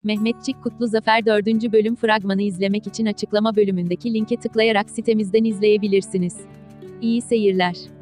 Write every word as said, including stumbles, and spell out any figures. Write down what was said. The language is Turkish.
Mehmetçik Kutlu Zafer dördüncü bölüm fragmanı izlemek için açıklama bölümündeki linke tıklayarak sitemizden izleyebilirsiniz. İyi seyirler.